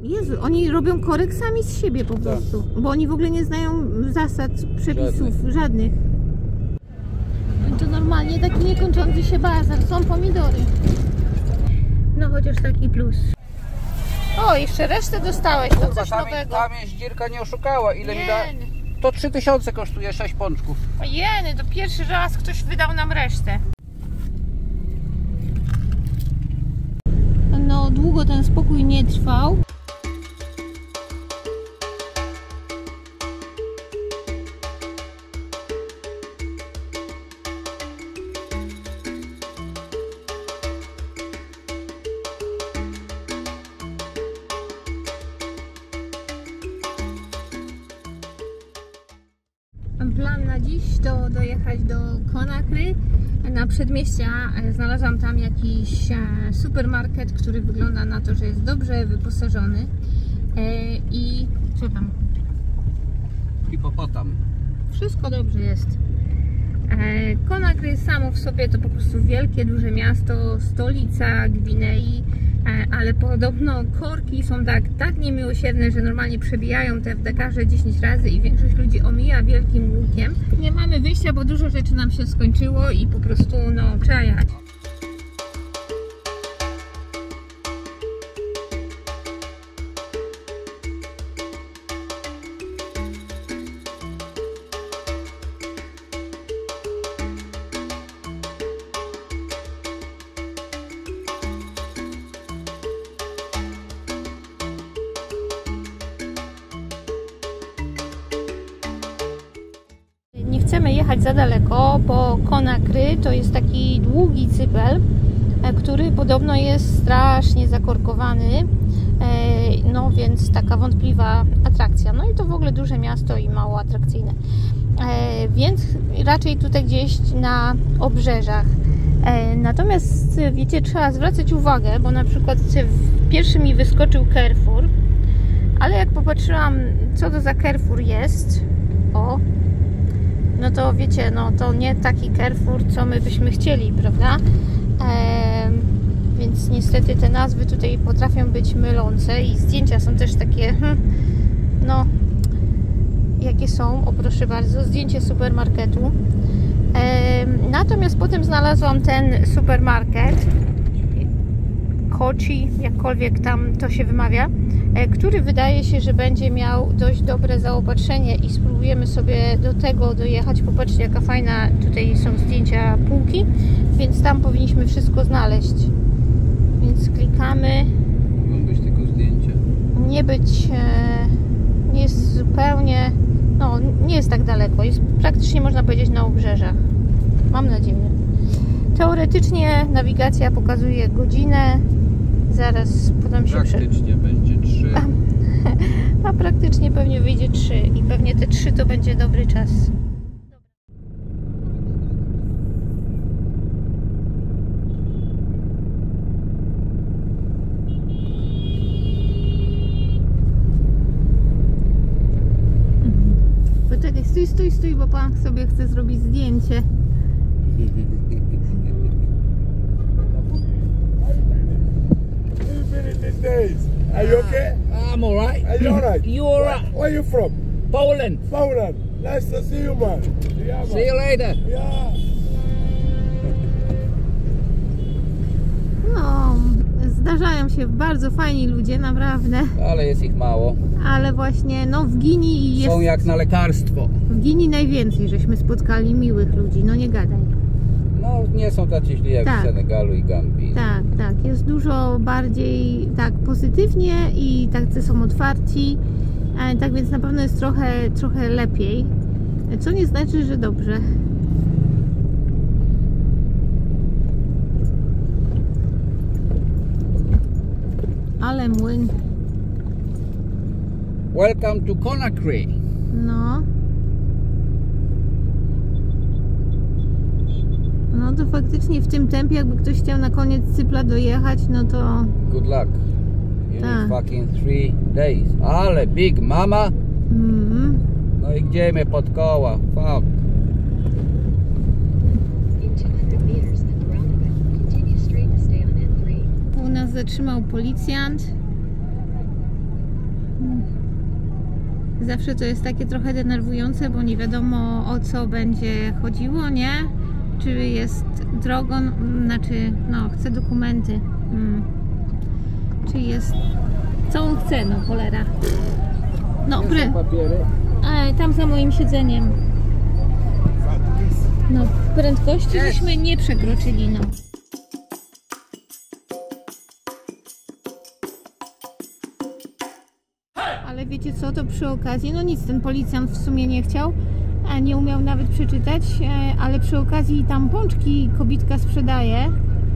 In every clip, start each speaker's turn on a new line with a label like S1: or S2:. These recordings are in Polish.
S1: Jezu, oni robią korek sami z siebie po prostu, bo oni w ogóle nie znają zasad, przepisów żadnych. To normalnie taki niekończący się bazar, są pomidory. No chociaż taki plus. O, jeszcze resztę dostałeś, to coś nowego.
S2: Tam jest dzierka, nie oszukała. Ile mi da? To 3000 kosztuje 6 pączków.
S1: Jeny, to pierwszy raz ktoś wydał nam resztę. No, długo ten spokój nie trwał. Plan na dziś to dojechać do Conakry. Na przedmieścia znalazłam tam jakiś supermarket, który wygląda na to, że jest dobrze wyposażony. I co tam?
S2: Hipopotam.
S1: Wszystko dobrze jest. Conakry samo w sobie to po prostu wielkie, duże miasto, stolica Gwinei, ale podobno korki są tak niemiłosierne, że normalnie przebijają te w Dakarze 10 razy i większość ludzi omija wielkim łukiem. Nie mamy wyjścia, bo dużo rzeczy nam się skończyło i po prostu no trzeba jechać. Nie chcemy jechać za daleko, bo Conakry to jest taki długi cypel, który podobno jest strasznie zakorkowany, no więc taka wątpliwa atrakcja. No i to w ogóle duże miasto i mało atrakcyjne, więc raczej tutaj gdzieś na obrzeżach. Natomiast wiecie, trzeba zwracać uwagę, bo na przykład pierwszy mi wyskoczył Carrefour, ale jak popatrzyłam, co to za Carrefour jest, no to wiecie, no to nie taki Carrefour, co my byśmy chcieli, prawda? Więc niestety te nazwy tutaj potrafią być mylące i zdjęcia są też takie, no, jakie są, o proszę bardzo, zdjęcie supermarketu. Natomiast potem znalazłam ten supermarket, Koci, jakkolwiek tam to się wymawia, który wydaje się, że będzie miał dość dobre zaopatrzenie i spróbujemy sobie do tego dojechać. Popatrzcie, jaka fajna, tutaj są zdjęcia półki, więc tam powinniśmy wszystko znaleźć. Więc klikamy.
S2: Mogą być tylko zdjęcia.
S1: Nie jest zupełnie, no nie jest tak daleko, jest praktycznie, można powiedzieć, na obrzeżach. Mam nadzieję. Teoretycznie nawigacja pokazuje godzinę. Zaraz potem się
S2: praktycznie będzie 3.
S1: A praktycznie pewnie wyjdzie 3 i pewnie te 3 to będzie dobry czas. Poczekaj, stój, bo pan sobie chce zrobić zdjęcie.
S3: Days. Are you okay?
S4: I'm alright.
S3: Are you alright?
S4: You alright?
S3: Where are you from?
S4: Poland.
S3: Poland. Nice to see you, man. Yeah, man.
S4: See you later.
S3: Yeah.
S1: No, zdarzają się bardzo fajni ludzie, naprawdę.
S2: Ale jest ich mało.
S1: Ale właśnie, no w Gwinei jest...
S2: Są jak na lekarstwo.
S1: W Gwinei najwięcej żeśmy spotkali miłych ludzi, no nie gadaj.
S2: No nie są tacy źli jak w Senegalu i Gambii.
S1: Tak, jest dużo bardziej tak pozytywnie i tacy są otwarci, tak więc na pewno jest trochę lepiej, co nie znaczy, że dobrze. Ale młyn.
S2: Welcome to Conakry.
S1: No to faktycznie w tym tempie, jakby ktoś chciał na koniec cypla dojechać, no to...
S2: Good luck. You need fucking 3 days. Ale Big Mama. No i gdzie mnie pod koła? Fuck. U
S1: nas zatrzymał policjant. Zawsze to jest takie trochę denerwujące, bo nie wiadomo o co będzie chodziło, nie? Czy jest drogą, znaczy, no, chce dokumenty. Czy jest... Co on chce, no cholera. No,
S2: papiery.
S1: tam za moim siedzeniem. No, prędkości żeśmy nie przekroczyli, no. Ale wiecie co, to przy okazji, no nic, ten policjant w sumie nie chciał, nie umiał nawet przeczytać, ale przy okazji tam pączki kobitka sprzedaje.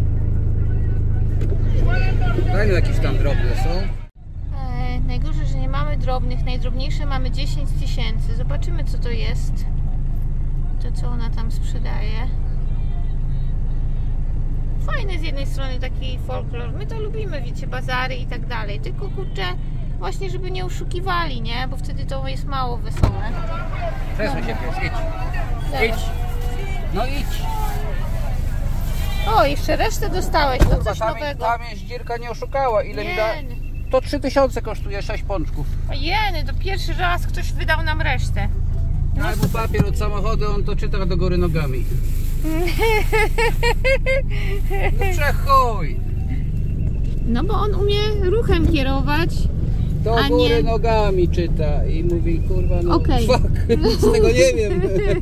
S2: Fajne jakieś tam drobne są.
S1: Najgorzej, że nie mamy drobnych, najdrobniejsze mamy 10 000. Zobaczymy co to jest. To co ona tam sprzedaje. Fajny z jednej strony taki folklor, my to lubimy, wiecie, bazary i tak dalej, tylko kurczę, właśnie żeby nie oszukiwali, nie? Bo wtedy to jest mało wesołe.
S2: Przesuń się, pies, idź.
S1: Dobra.
S2: Idź. No idź.
S1: O, jeszcze resztę dostałeś, to
S2: Kurwa,
S1: coś nowego.
S2: tam jest dzirka, nie oszukała. Ile mi da?
S1: Jeny.
S2: To 3000 kosztuje 6 pączków.
S1: Jeny, to pierwszy raz ktoś wydał nam resztę.
S2: No, albo papier od samochodu, on to czyta do góry nogami. No przechuj.
S1: No bo on umie ruchem kierować.
S2: Do
S1: A
S2: góry
S1: nie...
S2: nogami czyta i mówi, kurwa, no
S1: Okej.
S2: fuck, z tego nie wiem.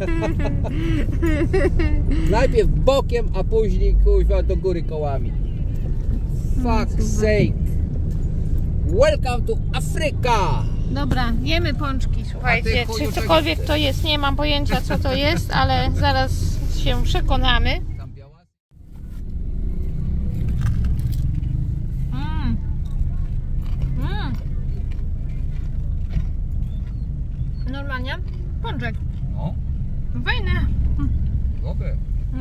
S2: Najpierw bokiem, a później kurwa do góry kołami. Fuck sake. Welcome to Africa.
S1: Dobra, jemy pączki, słuchajcie,
S2: chuju,
S1: czy cokolwiek to jest, nie mam pojęcia co to jest, ale zaraz się przekonamy. Normalnie? Pączek.
S2: No,
S1: Fajne.
S2: dobre.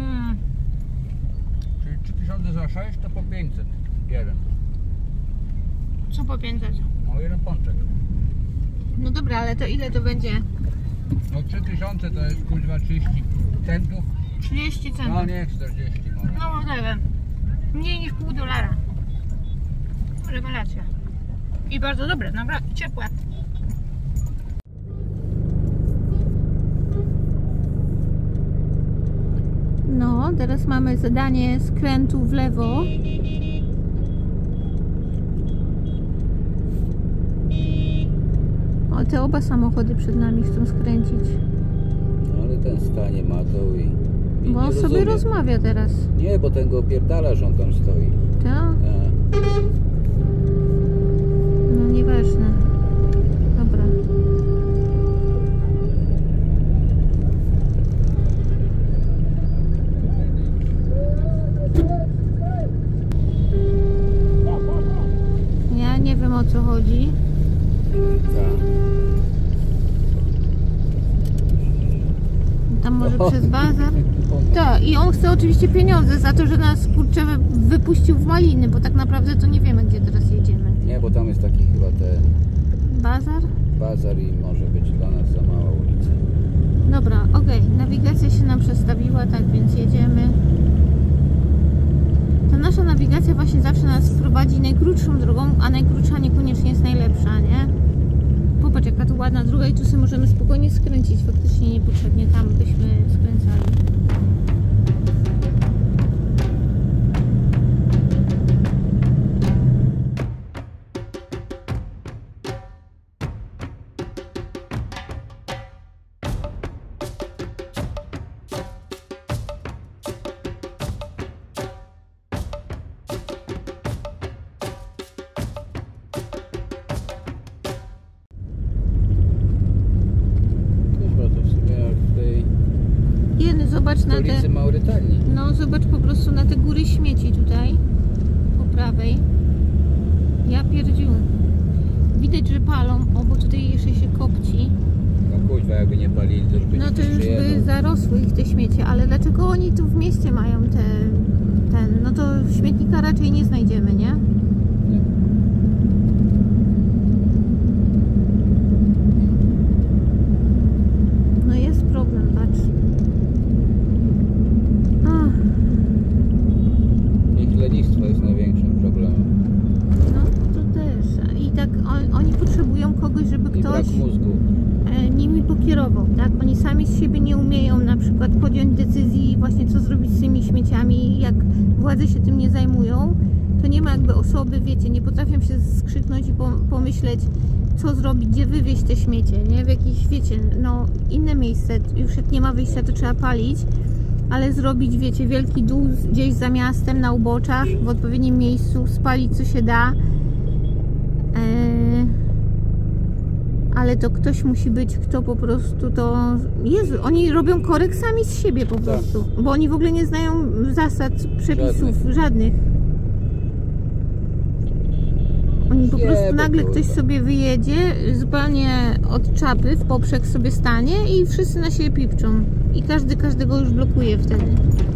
S2: Czyli 3000 za 6 to po 500. Jeden.
S1: Co po 500?
S2: No jeden pączek.
S1: No dobra, ale to ile to będzie?
S2: No 3000 to jest kurwa 30 centów.
S1: 30 centów.
S2: No nie 40 może.
S1: No możliwe. Mniej niż $0,5. Rewelacja. I bardzo dobre, naprawdę ciepłe. No, teraz mamy zadanie skrętu w lewo. O, te oba samochody przed nami chcą skręcić.
S2: Ale ten stanie ma to i
S1: Bo on
S2: nie
S1: sobie
S2: rozumie.
S1: rozmawia teraz.
S2: Nie, bo ten go opierdala, że on tam stoi.
S1: Tak? No nieważne. Dobra. Ja nie wiem o co chodzi. Tam może przez bazar? Tak, i on chce oczywiście pieniądze za to, że nas kurczę wypuścił w maliny, bo tak naprawdę to nie wiemy gdzie teraz jedziemy.
S2: Nie, bo tam jest taki chyba
S1: Bazar?
S2: bazar i może być dla nas za mała ulica.
S1: Dobra, okej, nawigacja się nam przestawiła, tak więc jedziemy. Ta nasza nawigacja właśnie zawsze nas prowadzi najkrótszą drogą, a najkrótsza niekoniecznie jest najlepsza, nie? Popatrz jaka tu ładna droga i tu sobie możemy spokojnie skręcić, faktycznie niepotrzebnie tam byśmy skręcali. Zobacz na te,
S2: Maurytanii.
S1: no zobacz po prostu na te góry śmieci tutaj po prawej. Ja pierdziu. Widać, że palą, o bo tutaj jeszcze się kopci.
S2: No kuźwa, jakby nie palili, to już by
S1: No
S2: nikt
S1: to
S2: nie
S1: już by
S2: przyjechał.
S1: zarosły ich te śmiecie, ale dlaczego oni tu w mieście mają no to śmietnika raczej nie znajdziemy, nie?
S2: Nie.
S1: No jest problem, patrz.
S2: Ich lenistwo jest największym problemem.
S1: No to też. I tak oni potrzebują kogoś, żeby ktoś ktoś
S2: brak mózgu.
S1: nimi pokierował, tak? Oni sami z siebie nie umieją na przykład podjąć decyzji właśnie co zrobić z tymi śmieciami. Jak władze się tym nie zajmują, to nie ma jakby osoby, wiecie, nie potrafią się skrzyknąć i pomyśleć co zrobić, gdzie wywieźć te śmiecie, nie? W jakieś, wiecie, no inne miejsce, już jak nie ma wyjścia to trzeba palić, ale zrobić, wiecie, wielki dół gdzieś za miastem, na uboczach, w odpowiednim miejscu, spalić co się da. Ale to ktoś musi być, kto po prostu to... Jezu, oni robią korek sami z siebie po prostu, bo oni w ogóle nie znają zasad, przepisów, żadnych. Oni po prostu nagle ktoś sobie wyjedzie, zupełnie od czapy, w poprzek sobie stanie i wszyscy na siebie pipczą. I każdy każdego już blokuje wtedy.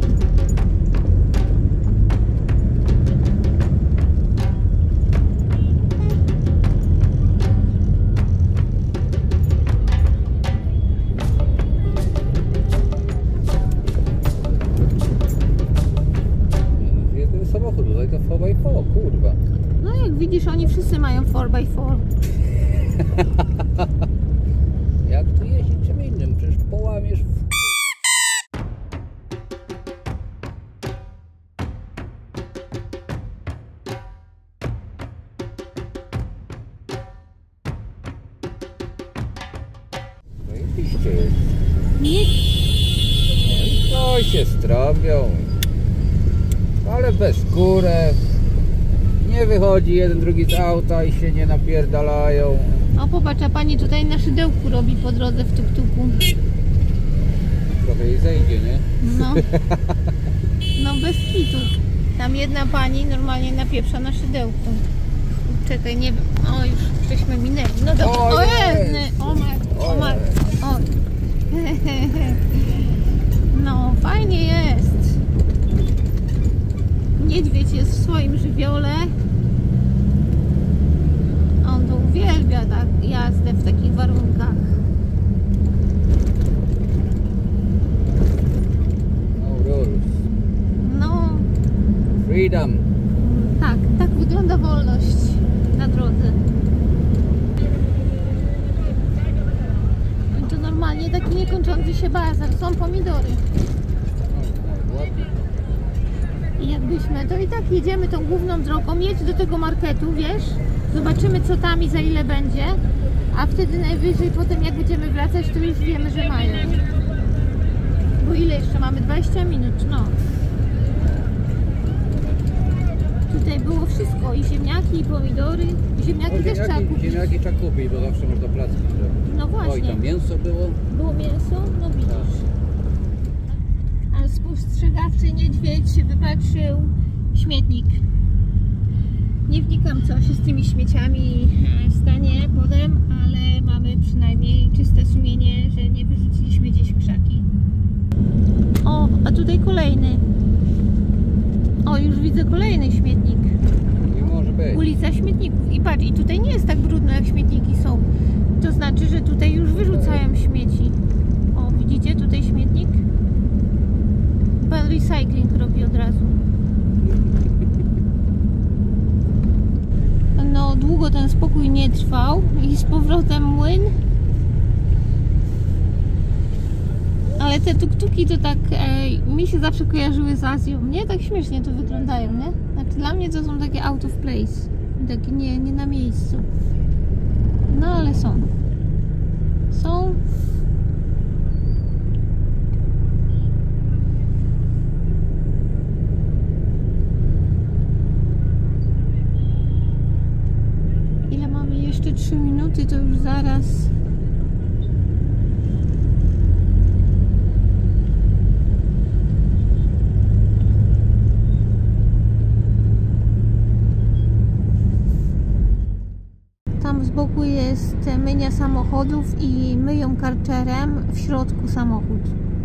S2: Jeden samochód tutaj to 4x4, kurwa.
S1: No jak widzisz, oni wszyscy mają 4x4.
S2: Jak tu jeździć czym innym? Przecież połamiesz w... Zajebiście jest.
S1: Nie,
S2: No i się strąbią. Ale bez skórę. Nie wychodzi jeden drugi z auta i się nie napierdalają.
S1: o popatrz, a pani tutaj na szydełku robi po drodze w tuk-tuku.
S2: Trochę jej zejdzie, nie?
S1: No. No bez kitu. Tam jedna pani normalnie napieprza na szydełku. Czekaj, nie wiem. O, już żeśmy minęli. No dobra. O jedny! O matko, o matko. O. No, fajnie jest. Niedźwiedź jest w swoim żywiole. On to uwielbia tak jazdę w takich warunkach.
S2: No rules.
S1: No,
S2: Freedom.
S1: tak, tak wygląda wolność na drodze. I to normalnie taki niekończący się bazar. Są pomidory. I jakbyśmy, to i tak jedziemy tą główną drogą, jedź do tego marketu, wiesz, zobaczymy co tam i za ile będzie, a wtedy najwyżej potem jak będziemy wracać, to już wiemy, że mają. Bo ile jeszcze mamy? 20 minut, no. Tutaj było wszystko, i ziemniaki, i pomidory. Ziemniaki
S2: No,
S1: też trzeba kupić.
S2: Ziemniaki trzeba kupić, bo zawsze można placki zrobić.
S1: No
S2: O, i
S1: właśnie.
S2: tam mięso było.
S1: Było mięso? No widzisz. A spostrzegawczy niedźwiedź wypatrzył śmietnik. Nie wnikam, co się z tymi śmieciami stanie potem, ale mamy przynajmniej czyste sumienie, że nie wyrzuciliśmy gdzieś w krzaki. O, a tutaj kolejny. O, już widzę kolejny śmietnik.
S2: Nie może być.
S1: Ulica Śmietników. I patrz, i tutaj nie jest tak brudno, jak śmietniki są. To znaczy, że tutaj już wyrzucają śmieci. O, widzicie tutaj śmietnik? Pan recycling robi od razu. No, długo ten spokój nie trwał i z powrotem młyn. Ale te tuk-tuki to tak mi się zawsze kojarzyły z Azją, nie? Tak śmiesznie to wyglądają, nie? Znaczy dla mnie to są takie out of place. Takie nie na miejscu. No ale są. Są. Ile mamy? Jeszcze 3 minuty, to już zaraz. Tam z boku jest myjnia samochodów i myją karczerem w środku samochód.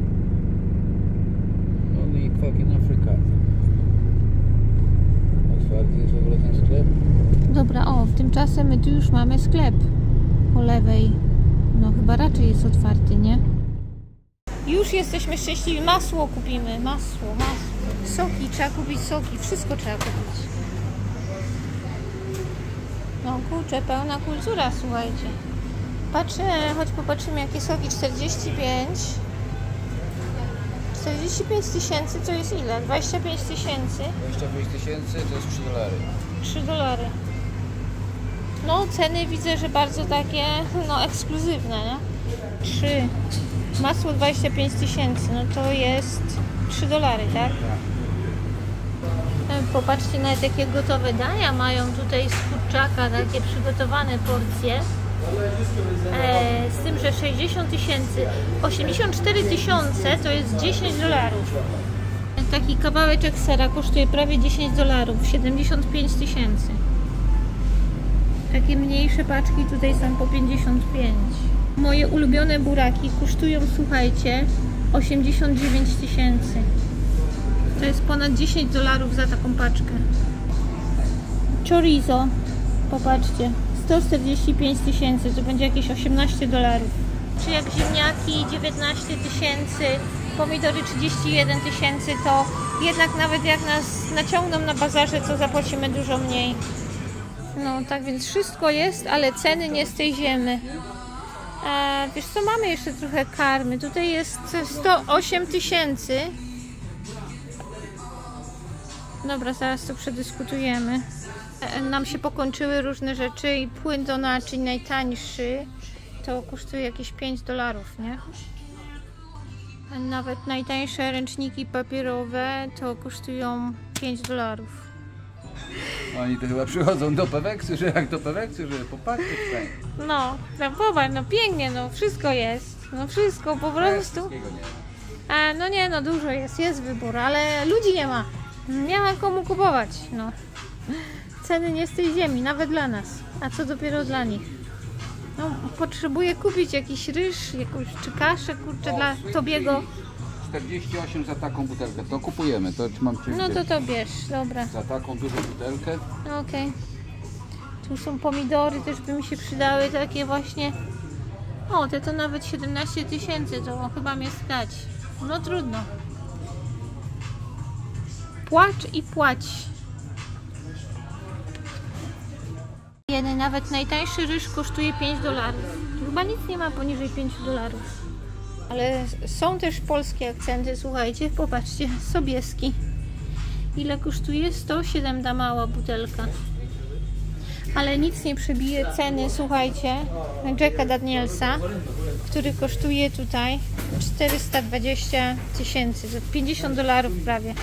S2: Only fucking Africa. Otwarty jest w ogóle ten sklep?
S1: Dobra, o, tymczasem my tu już mamy sklep po lewej. No chyba raczej jest otwarty, nie? Już jesteśmy szczęśliwi. Masło kupimy. Masło. Soki, trzeba kupić soki. Wszystko trzeba kupić. No kurczę, pełna kultura, słuchajcie. Patrzę, choć popatrzymy jakie soki. 45 tysięcy to jest ile? 25 tysięcy?
S2: 25 tysięcy to jest $3.
S1: $3. No ceny widzę, że bardzo takie no ekskluzywne, nie? 3. Masło 25 tysięcy, no to jest $3, tak? Popatrzcie, nawet jakie gotowe dania mają tutaj z kurczaka, takie przygotowane porcje. Z tym, że 60 tysięcy, 84 tysiące to jest $10. Taki kawałeczek sera kosztuje prawie $10, 75 tysięcy. Takie mniejsze paczki tutaj są po 55. Moje ulubione buraki kosztują, słuchajcie, 89 tysięcy. To jest ponad $10 za taką paczkę. Chorizo, popatrzcie, 145 tysięcy, to będzie jakieś $18. Czy jak ziemniaki 19 tysięcy, pomidory 31 tysięcy, to jednak nawet jak nas naciągną na bazarze, to zapłacimy dużo mniej. No tak więc wszystko jest, ale ceny nie z tej ziemi. Wiesz co, mamy jeszcze trochę karmy. Tutaj jest 108 tysięcy. Dobra, zaraz to przedyskutujemy. Nam się pokończyły różne rzeczy i płyn do naczyń najtańszy to kosztuje jakieś $5, nie? Nawet najtańsze ręczniki papierowe to kosztują $5.
S2: Oni to chyba przychodzą do Peweksu, że jak do Peweksu, żeby popatrzeć tutaj.
S1: No popatrz, no pięknie, no wszystko jest. No wszystko po prostu. No nie, no dużo jest wybór, ale ludzi nie ma. Nie ma komu kupować, no. Ceny nie z tej ziemi, nawet dla nas. A co dopiero dla nich. No, potrzebuję kupić jakiś ryż, jakąś czy kaszę, kurczę, dla Tobiego.
S2: 48 za taką butelkę, to kupujemy, to mam cię.
S1: No to bierz, dobra.
S2: Za taką dużą butelkę.
S1: Okej. Tu są pomidory, też by mi się przydały, takie właśnie. O, te to nawet 17 tysięcy, to chyba mnie stać. No trudno. Płacz i płać. Nawet najtańszy ryż kosztuje $5. Chyba nic nie ma poniżej $5. Ale są też polskie akcenty, słuchajcie, popatrzcie, Sobieski. Ile kosztuje? 107 ta mała butelka. Ale nic nie przebije ceny, słuchajcie, Jacka Danielsa, który kosztuje tutaj 420 tysięcy, $50 prawie.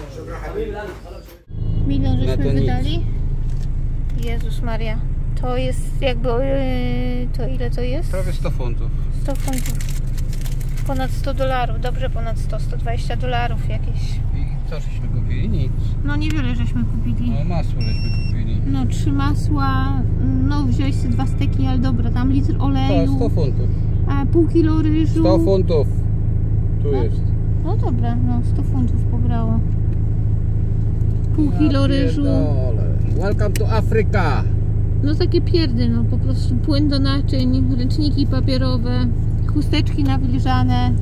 S1: Milion żeśmy wydali. Jezus Maria, to jest jakby, to ile to jest?
S2: Prawie 100 funtów.
S1: 100 funtów. Ponad $100, dobrze ponad 100-120 jakieś.
S2: I co żeśmy kupili? Nic.
S1: No niewiele żeśmy kupili.
S2: No masło żeśmy kupili.
S1: No 3 masła, no wziąłeś sobie 2 steki, ale dobra, tam litr oleju.
S2: 100 funtów.
S1: A pół kilo ryżu.
S2: 100 funtów. Tu
S1: no,
S2: jest.
S1: No dobra, no 100 funtów pobrało. Pół kilo ryżu.
S2: Welcome to Africa.
S1: No takie pierdy, no po prostu płyn do naczyń, ręczniki papierowe, chusteczki nawilżane.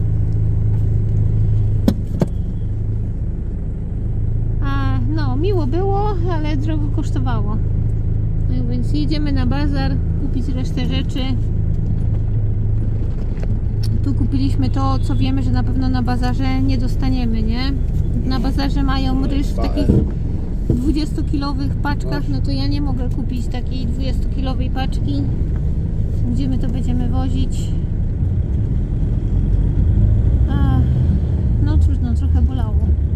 S1: No miło było, ale drogo kosztowało. No więc jedziemy na bazar kupić resztę rzeczy. Tu kupiliśmy to, co wiemy, że na pewno na bazarze nie dostaniemy, nie? Na bazarze mają ryż w takich 20-kilowych paczkach, no to ja nie mogę kupić takiej 20-kilowej paczki. Gdzie my to będziemy wozić? No trudno, trochę bolało.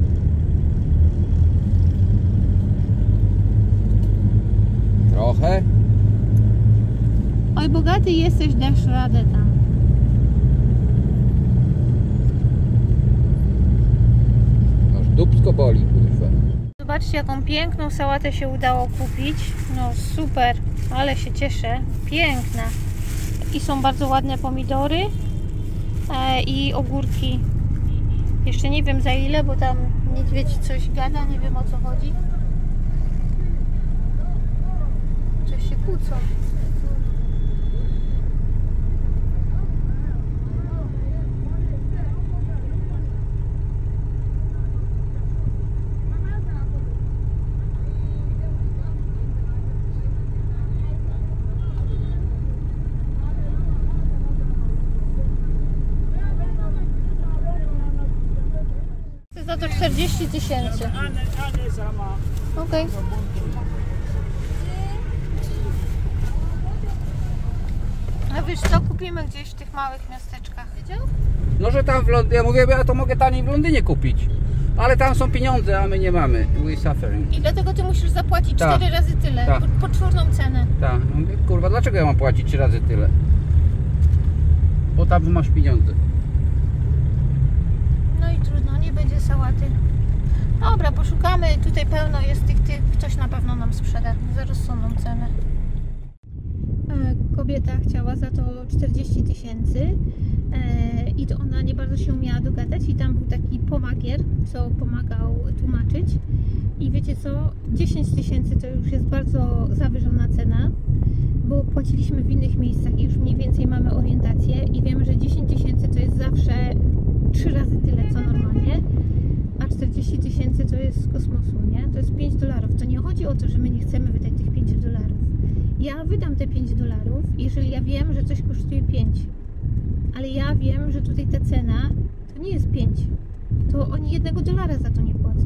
S2: Trochę?
S1: Oj, bogaty jesteś, dasz radę tam.
S2: Aż dupsko boli, kurwa.
S1: Zobaczcie, jaką piękną sałatę się udało kupić. No super, ale się cieszę. Piękna. I są bardzo ładne pomidory i ogórki. Jeszcze nie wiem za ile, bo tam niedźwiedź coś gada, nie wiem o co chodzi. Coś się kłócą. to 40 000. Okej. A wiesz co, kupimy gdzieś w tych małych miasteczkach, wiedział?
S2: No, że tam w Londynie, ja mówię, ja to mogę taniej w Londynie kupić. Ale tam są pieniądze, a my nie mamy. We suffering.
S1: I dlatego ty musisz zapłacić
S2: Tak.
S1: 4 razy tyle,
S2: Tak.
S1: poczwórną cenę.
S2: Tak, no mówię, kurwa, dlaczego ja mam płacić 3 razy tyle? Bo tam masz pieniądze.
S1: No i trudno, nie będzie sałaty. Dobra, poszukamy, tutaj pełno jest tych, ktoś na pewno nam sprzeda za rozsądną cenę. Kobieta chciała za to 40 000 i to ona nie bardzo się umiała dogadać i tam był taki pomagier, co pomagał tłumaczyć i wiecie co, 10 000 to już jest bardzo zawyżona cena, bo płaciliśmy w innych miejscach i już mniej więcej mamy orientację i wiemy, że 10 000 to jest zawsze 3 razy tyle co normalnie, a 40 000 to jest z kosmosu, nie? To jest $5. To nie chodzi o to, że my nie chcemy wydać tych $5. Ja wydam te $5, jeżeli ja wiem, że coś kosztuje 5. Ale ja wiem, że tutaj ta cena to nie jest 5. To oni $1 za to nie płacą.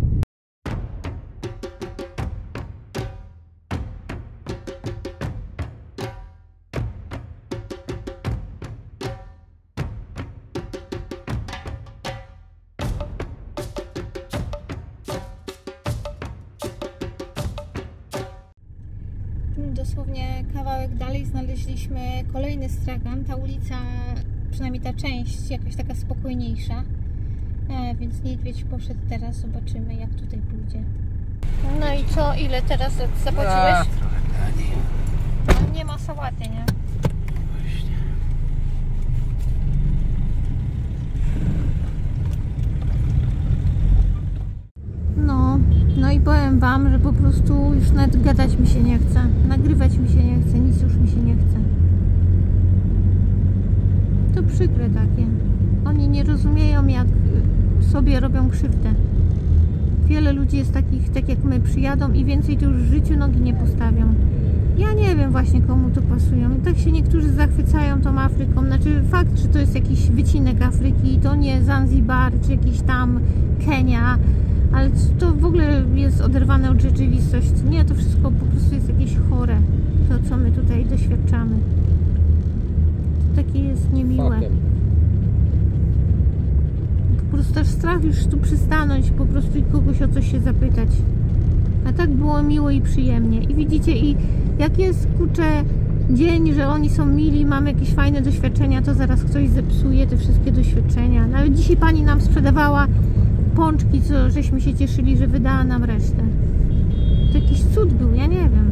S1: Dosłownie kawałek dalej znaleźliśmy kolejny stragan. Ta ulica, przynajmniej ta część, jakaś taka spokojniejsza. Więc niedźwiedź poszedł teraz, zobaczymy jak tutaj pójdzie. No i co, ile teraz zapłaciłeś? No, nie ma sałaty, nie? No i powiem wam, że po prostu już nawet gadać mi się nie chce, nagrywać mi się nie chce, nic już mi się nie chce. To przykre takie. Oni nie rozumieją, jak sobie robią krzywdę. Wiele ludzi jest takich, tak jak my, przyjadą i więcej to już w życiu nogi nie postawią. Ja nie wiem właśnie, komu to pasują. Tak się niektórzy zachwycają tą Afryką. Znaczy fakt, że to jest jakiś wycinek Afryki, to nie Zanzibar, czy jakiś tam Kenia, ale to w ogóle jest oderwane od rzeczywistości. Nie, to wszystko po prostu jest jakieś chore, to co my tutaj doświadczamy. To takie jest niemiłe. Po prostu aż strach już tu przystanąć, po prostu i kogoś o coś się zapytać. A tak było miło i przyjemnie. I widzicie, i jak jest, kurczę, dzień, że oni są mili, mamy jakieś fajne doświadczenia, to zaraz ktoś zepsuje te wszystkie doświadczenia. Nawet dzisiaj pani nam sprzedawała pączki, co żeśmy się cieszyli, że wydała nam resztę. To jakiś cud był, ja nie wiem.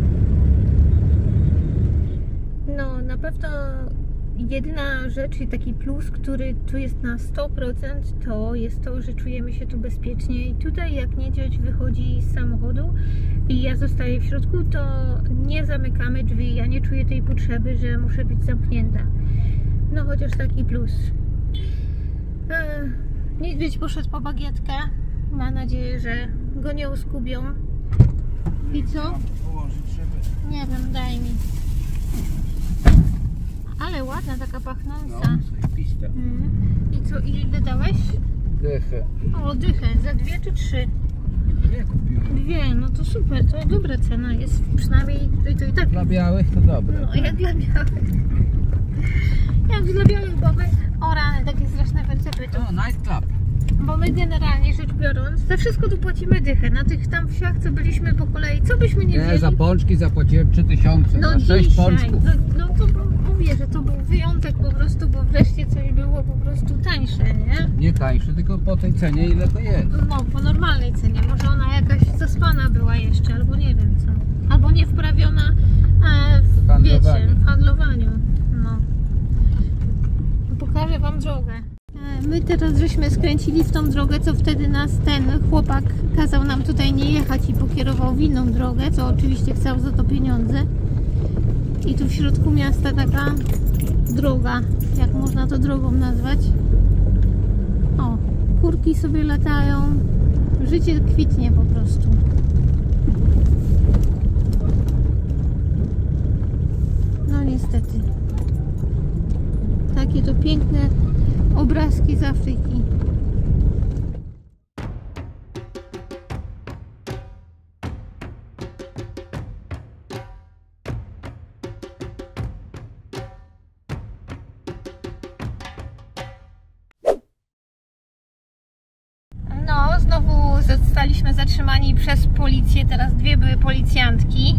S1: No, na pewno jedyna rzecz i taki plus, który tu jest na 100%, to jest to, że czujemy się tu bezpiecznie. I tutaj jak niedźwiedź wychodzi z samochodu i ja zostaję w środku, to nie zamykamy drzwi. Ja nie czuję tej potrzeby, że muszę być zamknięta. No, chociaż taki plus. Niedźwiedź poszedł po bagietkę. Mam nadzieję, że go nie uskubią. I co? Nie wiem, daj mi. Ale ładna, taka pachnąca. I co, ile dałeś?
S2: Dychę.
S1: O, dychę. Za 2 czy 3?
S2: 2 kupiłem.
S1: 2, no to super, to dobra cena jest. Przynajmniej to i tak.
S2: Dla białych to dobre.
S1: No, jak dla białych. Jak dla białych, bo my... O rany, takie straszne wercepy to.
S2: O, night club.
S1: Bo my generalnie rzecz biorąc, za wszystko tu płacimy dychę. Na tych tam wsiach, co byliśmy po kolei, co byśmy nie wzięli?
S2: Za pączki zapłaciłem 3000,
S1: no
S2: na 6 pączków.
S1: No to mówię, że to był wyjątek po prostu, bo wreszcie coś było po prostu tańsze, nie?
S2: Nie tańsze, tylko po tej cenie, ile to jest.
S1: No, po normalnej cenie. Może ona jakaś zaspana była jeszcze, albo nie wiem co. Albo nie wprawiona w
S2: handlowaniu.
S1: Wiecie, w handlowaniu. No. Pokażę wam drogę. My teraz żeśmy skręcili w tą drogę, co wtedy nas ten chłopak kazał nam tutaj nie jechać i pokierował w inną drogę, co oczywiście chciał za to pieniądze. I tu w środku miasta taka droga, jak można to drogą nazwać. O, kurki sobie latają. Życie kwitnie po prostu. No niestety. Takie to piękne obrazki z Afryki. zostaliśmy zatrzymani przez policję. Teraz dwie były policjantki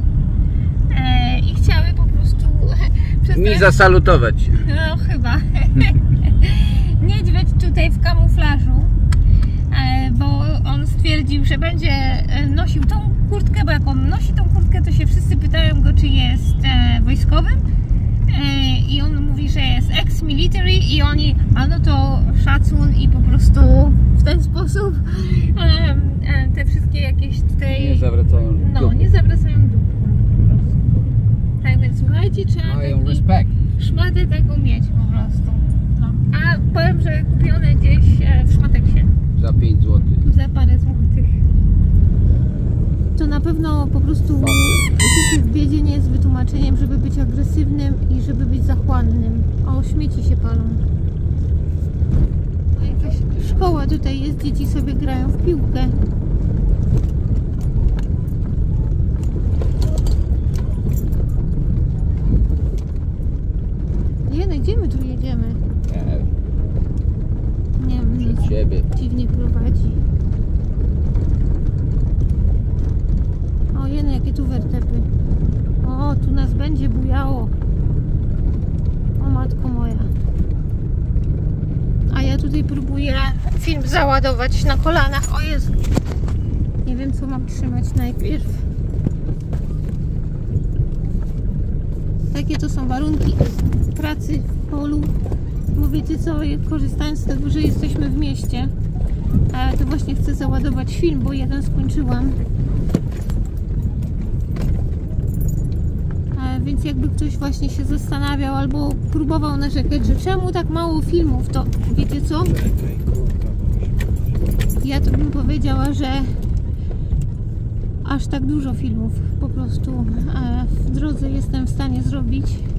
S1: i chciały po prostu
S2: Mi zasalutować.
S1: No chyba. Niedźwiedź tutaj w kamuflażu, bo on stwierdził, że będzie nosił tą kurtkę, bo jak on nosi tą kurtkę, to się wszyscy pytają go, czy jest wojskowym, i on mówi, że jest ex-military, i oni, a no to szacun, i po prostu w ten sposób te wszystkie jakieś tutaj...
S2: Nie zawracają
S1: No,
S2: dupy.
S1: nie zawracają dupy. Tak więc słuchajcie, trzeba
S2: Mają
S1: taki
S2: respekt.
S1: szmatę taką mieć po prostu. No. A powiem, że kupione gdzieś w Szmateksie
S2: Za 5 zł.
S1: za parę złotych. To na pewno po prostu życie w biedzie nie jest wytłumaczeniem, żeby być agresywnym i żeby być zachłannym. O, śmieci się palą. A jakaś szkoła tutaj jest, dzieci sobie grają w piłkę. Gdzie my tu jedziemy? Nie wiem,
S2: Przed siebie.
S1: dziwnie prowadzi. O jeny, jakie tu wertepy. O, tu nas będzie bujało. O matko moja. A ja tutaj próbuję film załadować na kolanach. O Jezu. Nie wiem, co mam trzymać najpierw. Takie to są warunki pracy w polu. Bo wiecie co, korzystając z tego, że jesteśmy w mieście, to właśnie chcę załadować film, bo jeden skończyłam. Więc jakby ktoś właśnie się zastanawiał albo próbował narzekać, że czemu tak mało filmów, to wiecie co? Ja to bym powiedziała, że aż tak dużo filmów po prostu w drodze jestem w stanie zrobić.